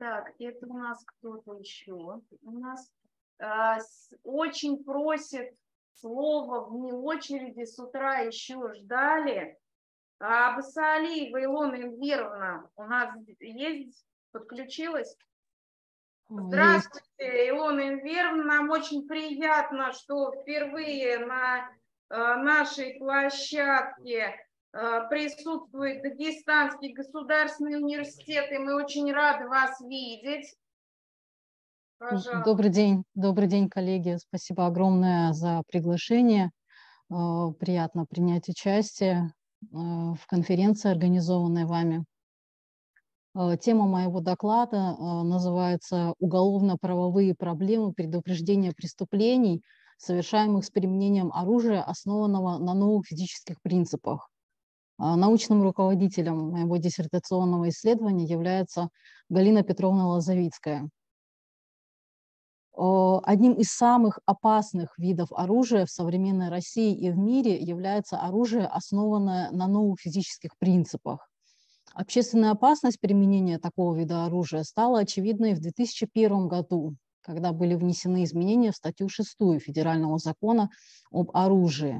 Так, это у нас кто-то еще. У нас очень просит слово вне очереди, с утра еще ждали. Басалиева Илона Эльвировна у нас есть, подключилась? Здравствуйте, Илона Эльвировна. Нам очень приятно, что впервые на нашей площадке присутствует Дагестанский государственный университет, и мы очень рады вас видеть. Пожалуйста. Добрый день, коллеги. Спасибо огромное за приглашение. Приятно принять участие в конференции, организованной вами. Тема моего доклада называется «Уголовно-правовые проблемы предупреждения преступлений, совершаемых с применением оружия, основанного на новых физических принципах». Научным руководителем моего диссертационного исследования является Галина Петровна Лозовицкая. Одним из самых опасных видов оружия в современной России и в мире является оружие, основанное на новых физических принципах. Общественная опасность применения такого вида оружия стала очевидной в 2001 году, когда были внесены изменения в статью 6 Федерального закона об оружии.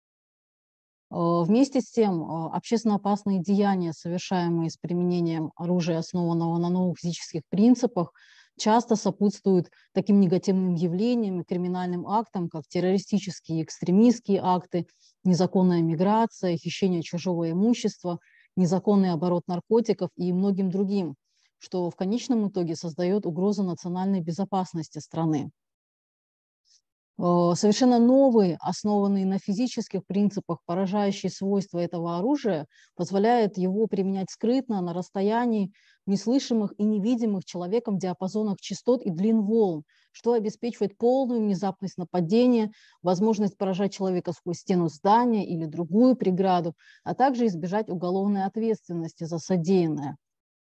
Вместе с тем, общественно опасные деяния, совершаемые с применением оружия, основанного на новых физических принципах, часто сопутствуют таким негативным явлениям и криминальным актам, как террористические и экстремистские акты, незаконная миграция, хищение чужого имущества, незаконный оборот наркотиков и многим другим, что в конечном итоге создает угрозу национальной безопасности страны. Совершенно новые, основанные на физических принципах, поражающие свойства этого оружия, позволяют его применять скрытно, на расстоянии неслышимых и невидимых человеком диапазонах частот и длин волн, что обеспечивает полную внезапность нападения, возможность поражать человека сквозь стену здания или другую преграду, а также избежать уголовной ответственности за содеянное.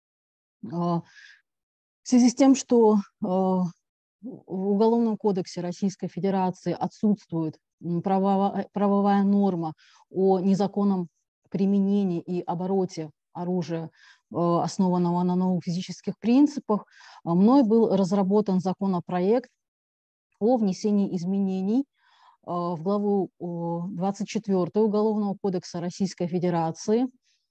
В связи с тем, что в Уголовном кодексе Российской Федерации отсутствует правовая норма о незаконном применении и обороте оружия, основанного на новых физических принципах, мной был разработан законопроект о внесении изменений в главу 24 Уголовного кодекса Российской Федерации.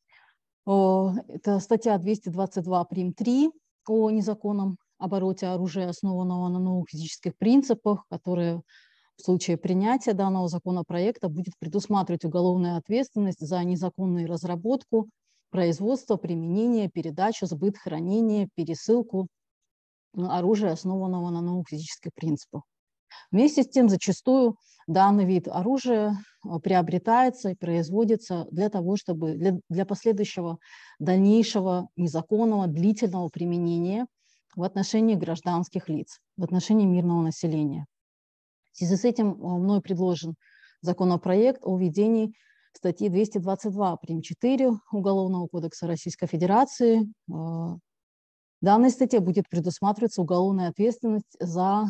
Это статья 222 прим. 3 о незаконном обороте оружия, основанного на новых физических принципах, которые в случае принятия данного законопроекта будет предусматривать уголовную ответственность за незаконную разработку, производство, применение, передачу, сбыт, хранение, пересылку оружия, основанного на новых физических принципах. Вместе с тем, зачастую данный вид оружия приобретается и производится для того, чтобы для последующего дальнейшего незаконного длительного применения в отношении гражданских лиц, в отношении мирного населения. В связи с этим мной предложен законопроект о введении статьи 222 прим. 4 Уголовного кодекса Российской Федерации. В данной статье будет предусматриваться уголовная ответственность за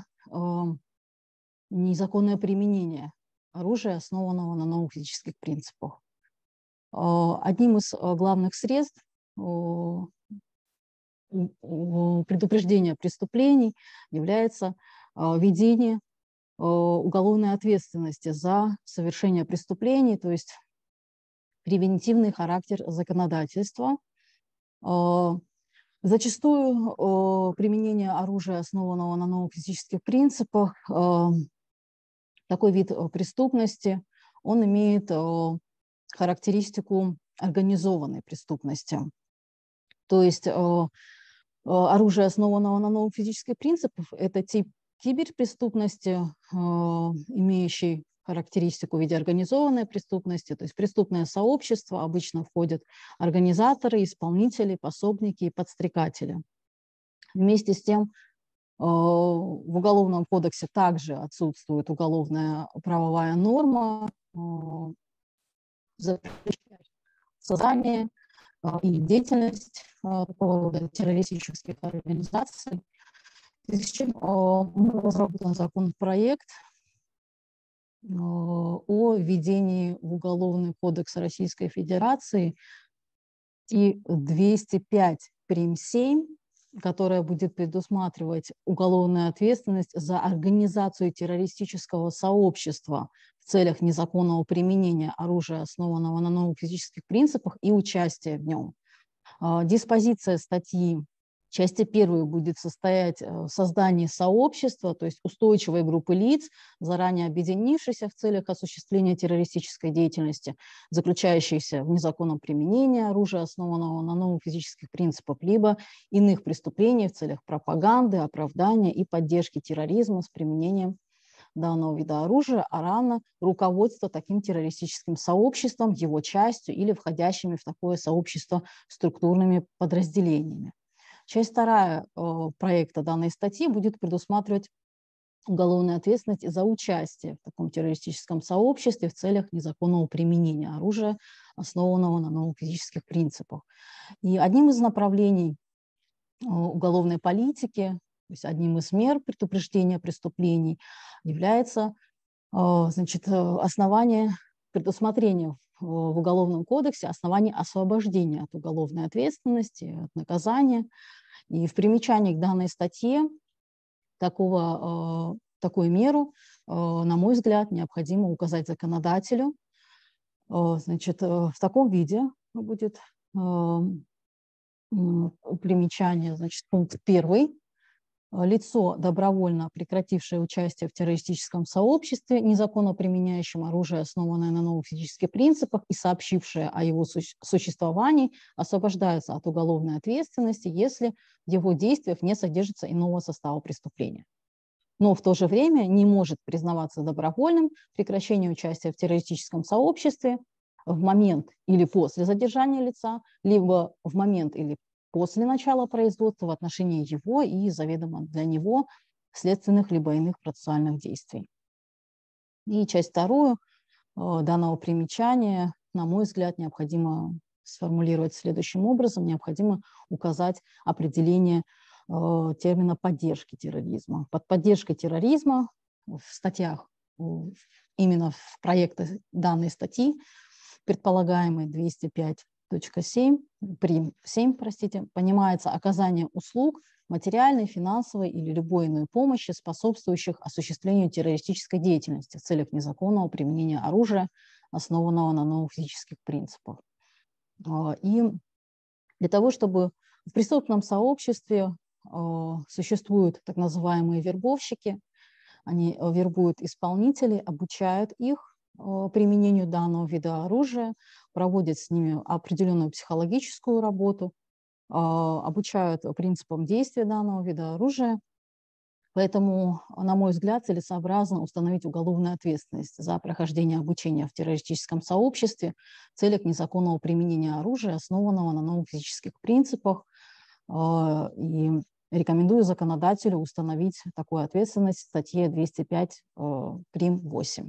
незаконное применение оружия, основанного на новых физических принципах. Одним из главных средств предупреждения преступлений является введение уголовной ответственности за совершение преступлений, то есть превентивный характер законодательства. Зачастую применение оружия, основанного на новых физических принципах, такой вид преступности, он имеет характеристику организованной преступности. То есть оружие, основанного на новых физических принципах, это тип киберпреступности, имеющий характеристику в виде организованной преступности, то есть преступное сообщество, обычно входят организаторы, исполнители, пособники и подстрекатели. Вместе с тем, в Уголовном кодексе также отсутствует уголовная правовая норма, запрещающая создание и деятельность такого рода террористических организаций, в связи с чем был разработан законопроект о введении в Уголовный кодекс Российской Федерации и 205 прим. 7 которая будет предусматривать уголовную ответственность за организацию террористического сообщества в целях незаконного применения оружия, основанного на новых физических принципах, и участия в нем. Диспозиция статьи части 1 будет состоять в создании сообщества, то есть устойчивой группы лиц, заранее объединившихся в целях осуществления террористической деятельности, заключающейся в незаконном применении оружия, основанного на новых физических принципах, либо иных преступлений в целях пропаганды, оправдания и поддержки терроризма с применением данного вида оружия, а равно руководство таким террористическим сообществом, его частью или входящими в такое сообщество структурными подразделениями. Часть 2 проекта данной статьи будет предусматривать уголовную ответственность за участие в таком террористическом сообществе в целях незаконного применения оружия, основанного на новых физических принципах. И одним из направлений уголовной политики, то есть одним из мер предупреждения преступлений, является основание предусмотрения в Уголовном кодексе оснований освобождения от уголовной ответственности, от наказания. И в примечании к данной статье такую меру, на мой взгляд, необходимо указать законодателю. В таком виде будет примечание, пункт 1. Лицо, добровольно прекратившее участие в террористическом сообществе, незаконно применяющем оружие, основанное на новых физических принципах, и сообщившее о его существовании, освобождается от уголовной ответственности, если в его действиях не содержится иного состава преступления. Но в то же время не может признаваться добровольным прекращение участия в террористическом сообществе в момент или после задержания лица, либо в момент или после начала производства в отношении его и заведомо для него следственных либо иных процессуальных действий. И часть 2 данного примечания, на мой взгляд, необходимо сформулировать следующим образом. Необходимо указать определение термина поддержки терроризма. Под поддержкой терроризма в статьях, именно в проекте данной статьи, предполагаемой 205.7, прим. 7, понимается оказание услуг, материальной, финансовой или любой иной помощи, способствующих осуществлению террористической деятельности в целях незаконного применения оружия, основанного на новых физических принципах. И для того, чтобы в преступном сообществе существуют так называемые вербовщики, они вербуют исполнителей, обучают их применению данного вида оружия, проводят с ними определенную психологическую работу, обучают принципам действия данного вида оружия. Поэтому, на мой взгляд, целесообразно установить уголовную ответственность за прохождение обучения в террористическом сообществе в целях незаконного применения оружия, основанного на новых физических принципах. И рекомендую законодателю установить такую ответственность в статье 205 прим. 8.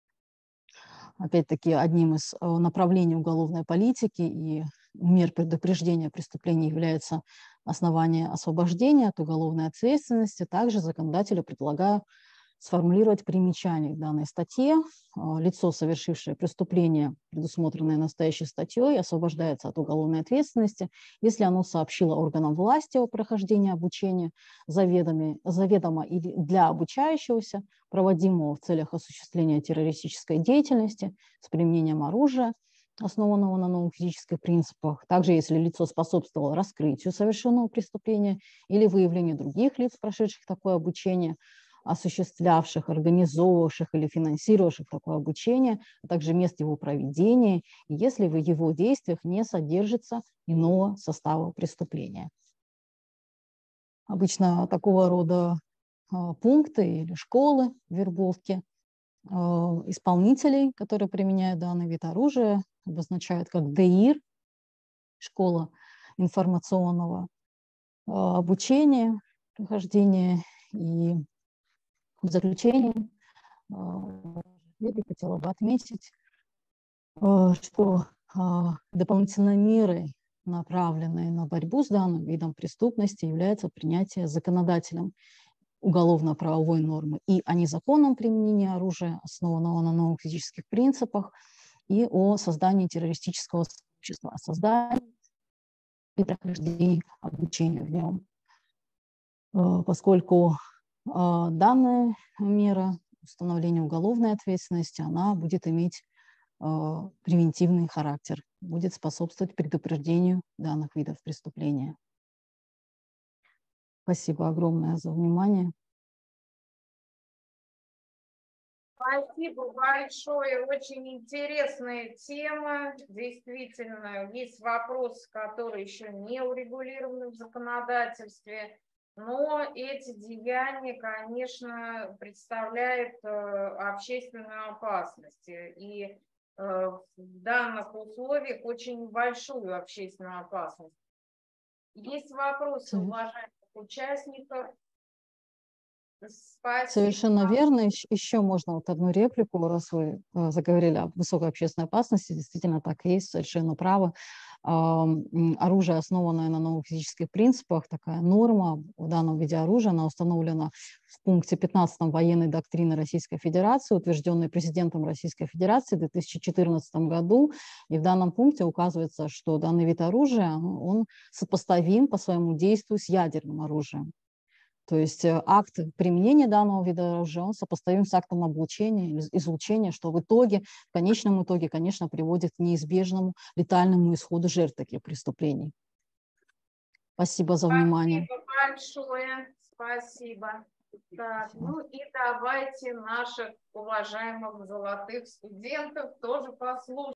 Опять-таки, одним из направлений уголовной политики и мер предупреждения преступлений является основание освобождения от уголовной ответственности. Также законодателю предлагаю сформулировать примечание к данной статье. Лицо, совершившее преступление, предусмотренное настоящей статьей, освобождается от уголовной ответственности, если оно сообщило органам власти о прохождении обучения заведомо или для обучающегося, проводимого в целях осуществления террористической деятельности с применением оружия, основанного на новых физических принципах. Также, если лицо способствовало раскрытию совершенного преступления или выявлению других лиц, прошедших такое обучение, осуществлявших, организовывавших или финансировавших такое обучение, а также мест его проведения, если в его действиях не содержится иного состава преступления. Обычно такого рода пункты или школы вербовки исполнителей, которые применяют данный вид оружия, обозначают как ДИР, школа информационного обучения, прохождения. И в заключение я бы хотела бы отметить, что дополнительной мерой, направленной на борьбу с данным видом преступности, является принятие законодателем уголовно-правовой нормы и о незаконном применении оружия, основанного на новых физических принципах, и о создании террористического сообщества, о создании и прохождении обучения в нем. поскольку данная мера установления уголовной ответственности, она будет иметь превентивный характер, будет способствовать предупреждению данных видов преступления. Спасибо огромное за внимание. Спасибо большое, очень интересная тема. Действительно, есть вопросы, которые еще не урегулированы в законодательстве, но эти деяния, конечно, представляют общественную опасность. И в данных условиях очень большую общественную опасность. Есть вопросы уважаемых участников? Спасибо. Совершенно верно. Еще можно вот одну реплику, раз вы заговорили о высокой общественной опасности. Действительно так и есть, совершенно правы. Оружие, основанное на новых физических принципах, такая норма в данном виде оружия, она установлена в пункте 15 военной доктрины Российской Федерации, утвержденной президентом Российской Федерации в 2014 году. И в данном пункте указывается, что данный вид оружия, он сопоставим по своему действию с ядерным оружием. То есть акт применения данного вида оружия, он сопоставим с актом облучения, излучения, что в конечном итоге, конечно, приводит к неизбежному летальному исходу жертв таких преступлений. Спасибо за внимание. Спасибо большое. Спасибо. Так, ну и давайте наших уважаемых золотых студентов тоже послушаем.